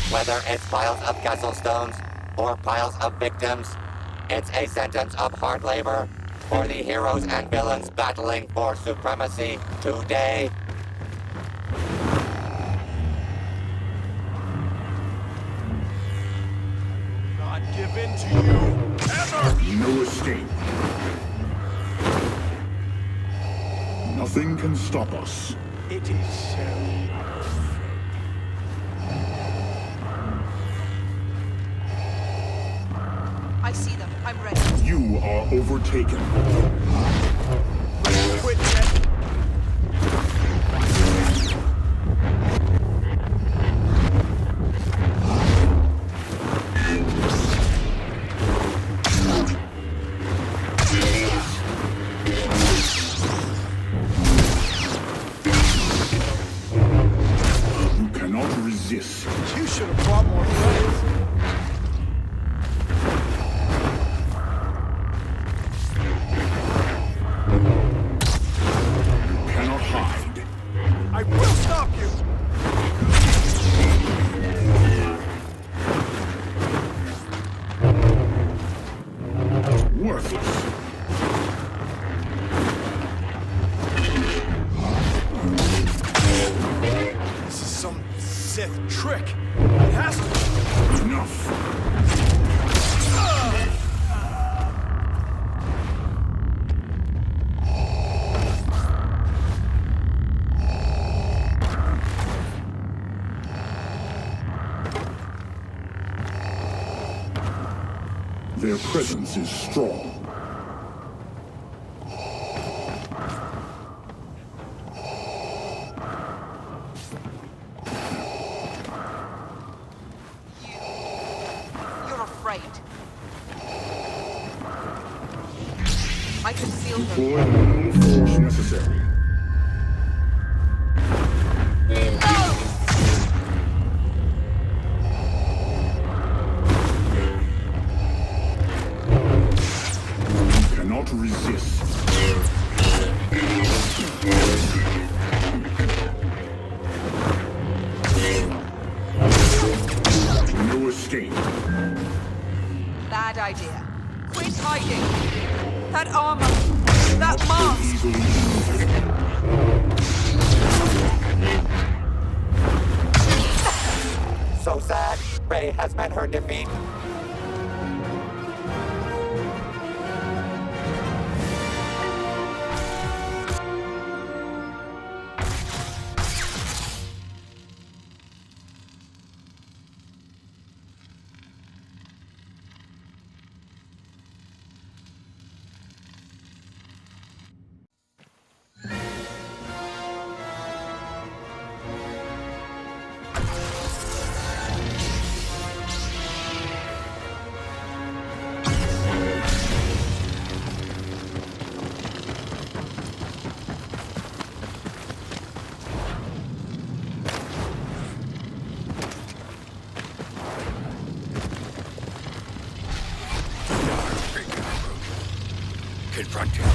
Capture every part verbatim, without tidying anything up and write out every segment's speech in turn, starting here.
Whether it's piles of castle stones or piles of victims, it's a sentence of hard labor for the heroes and villains battling for supremacy today. Not give in to you, ever! No escape. Nothing can stop us. It is so. I see them. I'm ready. You are overtaken. Quit that. You cannot resist. You should have brought more friends. I will stop you! Worthless. This is some Sith trick. It has to be. Enough. Their presence is strong. You... You're afraid. I can seal them. Deploy the minimum force necessary. Cannot resist. No escape. Bad idea. Quit hiding. That armor. That mask. Easily. So sad, Rey has met her defeat. Confront him.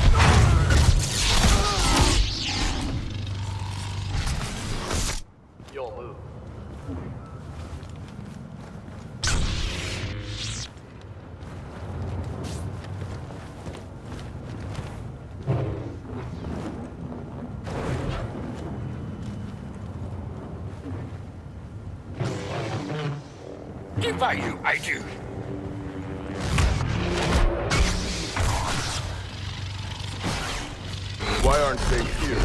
Your move. If I do, I do. Why aren't they here?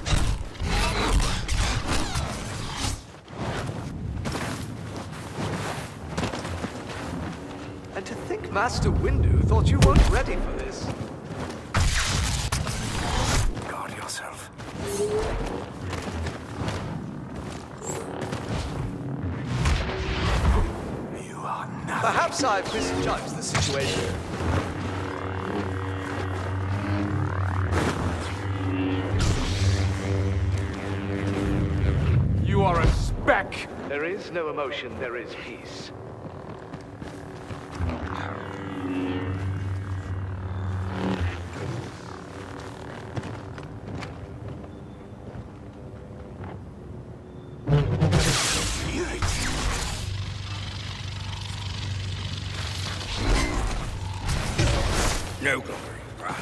And to think Master Windu thought you weren't ready for this. Guard yourself. You are nothing. Perhaps I've misjudged the situation. You are a speck! There is no emotion, there is peace. No glory, perhaps.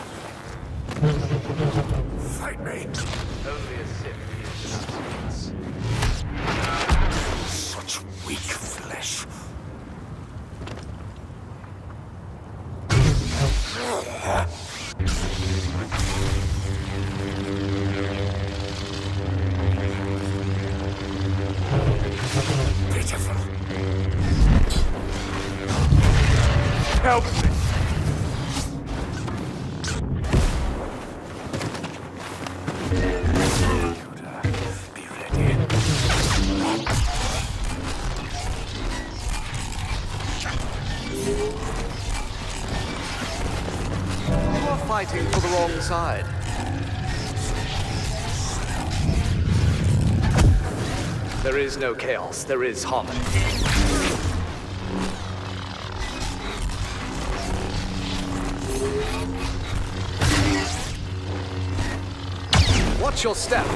Fight me! Only a Sith is Such weak flesh. Pitiful. Help me! Be ready. You are fighting for the wrong side. There is no chaos, there is harmony. Watch your step.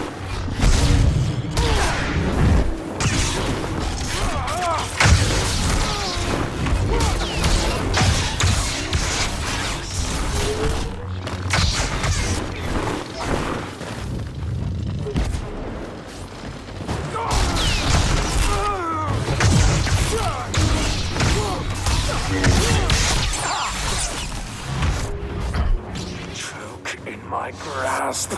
Choke in my grasp.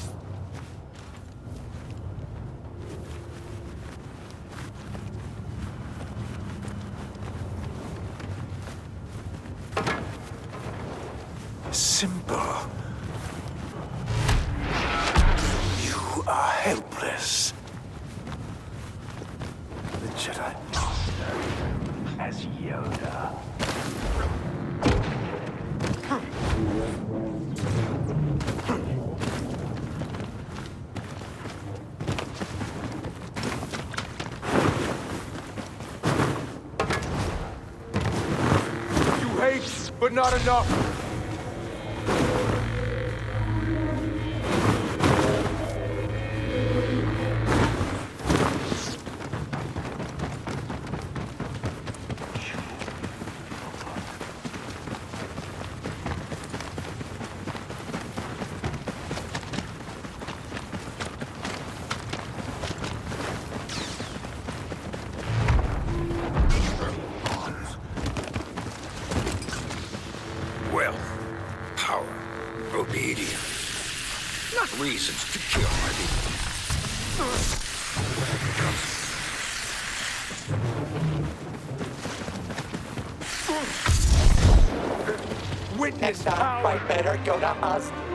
Simple. You are helpless. The Jedi Master as Yoda. You hate, but not enough. Wealth, power, obedience. Not reasons to kill, I Witness Next time, fight better, Yoda must.